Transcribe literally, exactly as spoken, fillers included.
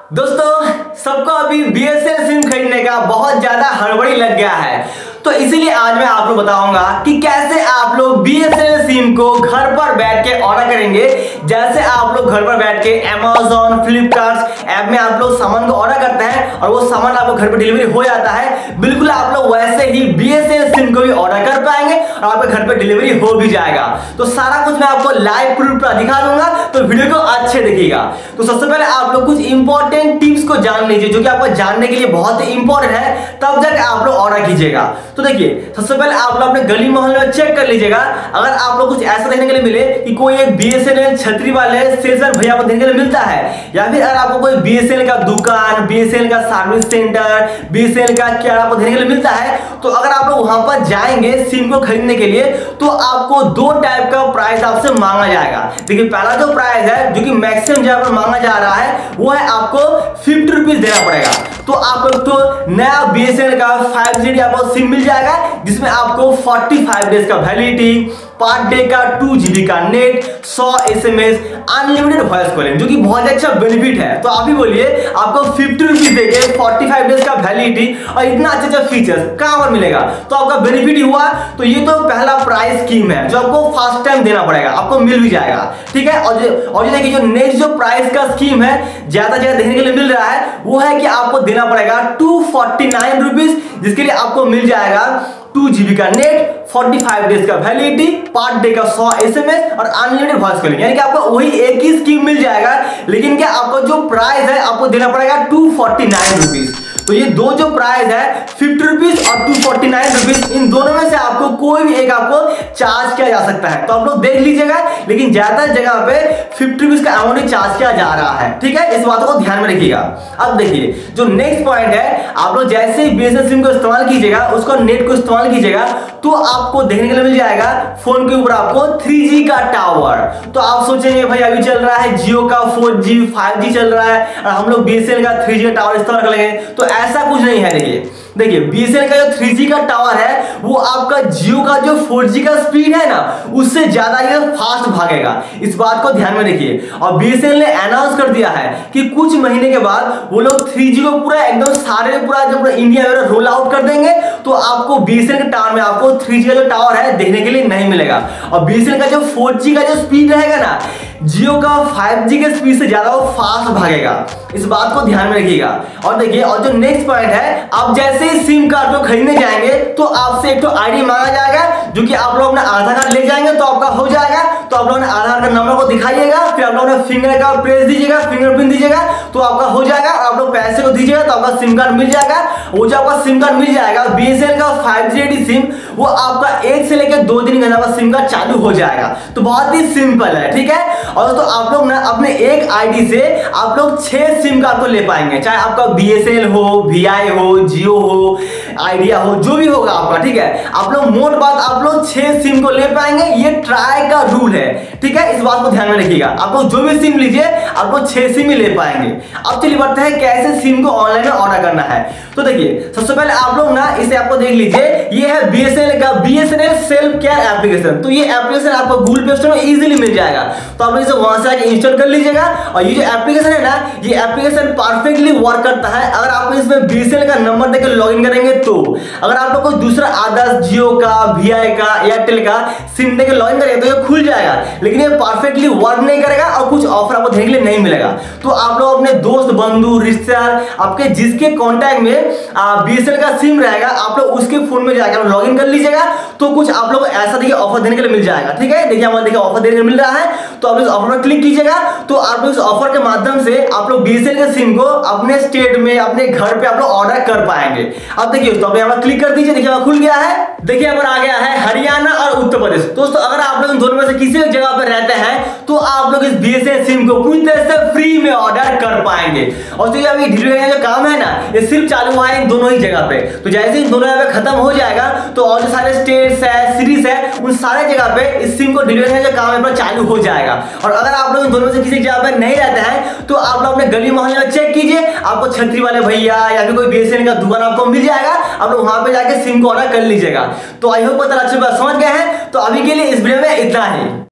दोस्तों सबको अभी B S N L sim खरीदने का बहुत ज्यादा हड़बड़ी लग गया है, तो इसीलिए आज मैं आप लोग बताऊंगा कि कैसे आप लोग B S N L sim को घर पर बैठ के ऑर्डर करेंगे। जैसे आप लोग घर पर बैठ के अमेज़न, फ्लिपकार्ट ऐप में आप लोग सामान को ऑर्डर करते हैं और वो सामान आपको घर पर डिलीवरी हो जाता है, बिल्कुल आप लोग वैसे ही B S N L sim को भी ऑर्डर कर पाएंगे और आपके घर पर डिलीवरी हो भी जाएगा। तो सारा कुछ मैं आपको लाइव प्रूफ पर दिखा दूंगा, तो वीडियो को अच्छे देखिएगा। तो सबसे पहले आप लोग कुछ इंपॉर्टेंट टिप्स को जान लीजिए जो कि आपको जानने के लिए बहुत ही इंपॉर्टेंट है, तब जाकर आप लोग ऑर्डर कीजिएगा। तो देखिए सबसे पहले आप लोग अपने गली मोहल्ले में चेक कर लीजिएगा, अगर आप लोग कुछ ऐसा देखने के लिए मिले कि कोई एक बी एस एन एल छतरी वाले सेल्समैन भैया को देखने के लिए मिलता है, या फिर अगर आपको कोई बी एस एन एल का दुकान, बी एस एन एल का service centre, B S N L का क्या आपको देखने के लिए मिलता है, तो अगर आप लोग वहां पर जाएंगे सिम को खरीदने के लिए तो आपको दो टाइप का प्राइस आपसे मांगा जाएगा। देखिए पहला जो प्राइस है जो कि मैक्सिमम जहां पर मांगा जा रहा है वो है आपको फिफ्टी रुपीज देना पड़ेगा। तो आपको तो नया बी एस एन एल का फाइव जी आपको सिम मिल जाएगा जिसमें आपको पैंतालीस डेज का वैलिडिटी, पर डे का टू जीबी का नेट, सौ S M S, unlimited voice calling, जो कि बहुत अच्छा बेनिफिट है। तो आप ही बोलिए आपको फिफ्टी रुपीज देके पैंतालीस डेज का वैलिडिटी और इतना अच्छा अच्छा फीचर्स कहां पर मिलेगा, तो आपका बेनिफिट ही हुआ। तो ये तो पहला प्राइस स्कीम है जो आपको फर्स्ट टाइम देना पड़ेगा, आपको मिल भी जाएगा, ठीक है। और जो और जो देखिए जो नेक्स्ट जो प्राइस का स्कीम है ज्यादा ज्यादा देखने के लिए मिल रहा है वो है कि आपको देना पड़ेगा टू फोर्टी नाइन रुपीज, जिसके लिए आपको मिल जाएगा टू जीबी का नेट, पैंतालीस डेज का वैलिडिटी, पर डे का सौ एस एम एस और अनलिमिटेड वॉइस कॉलिंग, यानी कि आपको वही एक ही स्कीम मिल जाएगा, लेकिन क्या आपको जो प्राइस है आपको देना पड़ेगा टू फोर्टी नाइन रुपीज। तो ये दो जो प्राइस है फिफ्टी रुपीज और टू फोर्टी नाइन रुपीज, इन दोनों में से आपको कोई भी एक आपको चार्ज किया जा सकता है। तो आप लोग देख लीजिएगा, लेकिन ज्यादातर जगह पे फिफ्टी रुपीज का अमाउंट चार्ज किया जा रहा है, ठीक है, इस बात को ध्यान में रखिएगा। अब देखिए जो नेक्स्ट पॉइंट है, आप लोग जैसे ही B S N L sim को इस्तेमाल कीजिएगा, उसको नेट को इस्तेमाल कीजिएगा, तो आपको देखने के लिए मिल जाएगा फोन के ऊपर आपको थ्री जी का टावर। तो आप सोचेंगे भाई अभी चल रहा है जियो का फोर जी, फाइव जी चल रहा है और हम लोग बी एस एन एल का थ्री जी का टावर इस्तेमाल कर लेंगे, तो ऐसा कुछ नहीं है। देखिए देखिए बी एस एन एल का जो थ्री जी का टावर है वो आपका जियो का जो फोर जी का स्पीड है ना उससे ज्यादा ये फास्ट भागेगा, इस बात को ध्यान में रखिए। और बी एस एन एल ने अनाउंस कर दिया है कि कुछ महीने के बाद वो लोग थ्री जी को पूरा एकदम सारे पूरा जब इंडिया में रोल आउट कर देंगे, तो आपको बी एस एन एल के टावर में आपको थ्री जी का जो टावर है देखने के लिए नहीं मिलेगा। और बी एस एन एल का जो फोर जी का जो स्पीड रहेगा ना, जियो का फाइव जी के स्पीड से ज्यादा वो फास्ट भागेगा, इस बात को ध्यान में रखिएगा। और देखिए और जो नेक्स्ट पॉइंट है, आप जैसे ही सिम कार्ड को खरीदने जाएंगे तो आपसे एक तो आईडी मांगा जाएगा, जो कि आप लोग अपना आधार कार्ड ले जाएंगे तो आपका हो जाएगा। तो आप लोगों ने आधार कार्ड नंबर को दिखाइएगा, फिर आप लोगों ने फिंगर का प्रेस दीजिएगा, फिंगरप्रिंट दीजिएगा, तो आपका हो जाएगा। और आप लोग पैसे को दीजिएगा तो आपका सिम कार्ड मिल जाएगा। वो जो आपका सिम कार्ड मिल जाएगा बी एस एन एल का फाइव जी सिम, वो आपका एक से लेकर दो दिन के अंदर सिम कार्ड चालू हो जाएगा। तो बहुत ही सिंपल है, ठीक है। और तो आप लोग ना अपने एक आईडी से आप लोग छह सिम कार्ड को ले पाएंगे, चाहे आपका बी एस एन एल हो, वी आई हो, जियो हो, आइडिया हो, जो भी होगा आपका, ठीक है। आप लोग मोट बात आप लोग छह सिम को ले पाएंगे, ये ट्राई का रूल है, ठीक है, इस बात को ध्यान में रखिएगा। आप लोग जो भी सिम लीजिए आप लोग छह सिम ही ले पाएंगे। अब चलिए बढ़ते हैं कैसे सिम को ऑनलाइन में ऑर्डर करना है। तो देखिए सबसे पहले आप लोग ना इसे आपको देख लीजिए, ये है बी एस एन एल का B S N L self care application. तो ये एप्लीकेशन आपको गूगल प्ले स्टोर में इजीली मिल जाएगा, तो आप लोग इसे वहां से आके इंस्टॉल कर लीजिएगा। और ये जो एप्लीकेशन है ना, ये एप्लीकेशन परफेक्टली वर्क करता है अगर आप इसमें बी एस एन एल का नंबर देकर लॉगिन करेंगे। तो अगर आप लोग कोई दूसरा आदर्श जियो का, वी आई का, एयरटेल का सिम देकर लॉगिन करेंगे तो ये खुल जाएगा, लेकिन ये परफेक्टली वर्क नहीं करेगा और कुछ ऑफर आपको देखने के लिए नहीं मिलेगा। तो आप लोग अपने दोस्त, बंधु, रिश्तेदार, आपके जिसके कॉन्टैक्ट में बी एस एन एल का सिम रहेगा, आप लोग उसके फोन में जाकर लॉगिन कर लीजिएगा, तो कुछ आप लोग ऐसा देखिए ऑफर देने के लिए मिल जाएगा, ठीक है। देखिए हमारे देखिए ऑफर देने के लिए मिल रहा है, तो आप इस ऑफर पर क्लिक कीजिएगा, तो आप लोग इस ऑफर के माध्यम से आप लोग बी एस एन एल के सिम को अपने स्टेट में, अपने घर पे आप लोग ऑर्डर कर पाएंगे। अब देखिए तो यहाँ पर क्लिक कर दीजिए, देखिए खुल गया है। देखिए यहाँ पर आ गया है हरियाणा और उत्तर प्रदेश। दोस्तों अगर आप लोग इन दोनों में से किसी एक जगह पर रहते हैं तो आप लोग इस B S N L sim को पूरी तरह से फ्री में ऑर्डर कर पाएंगे। और जो अभी डिलीवरी का जो काम है ना, ये सिर्फ चालू हुआ है इन दोनों ही जगह पे। तो जैसे ही दोनों जगह पे खत्म हो जाएगा तो और जो सारे स्टेट्स है, सीरीज है, उन सारे जगह पे इस सिम को डिलीवरी का जो काम है चालू हो जाएगा। और अगर आप लोग इन दोनों में से किसी जगह पे नहीं रहते हैं तो आप लोग अपने गली मोहल्ले में चेक कीजिए, आपको छतरी वाले भैया या फिर कोई बी एस एन एल का दुकान आपको मिल जाएगा, आप लोग वहां पे जाके सिम को ऑर्डर कर लीजिएगा। तो आई होप पता अच्छे बात समझ गए हैं। तो अभी के लिए इस वीडियो में इतना ही।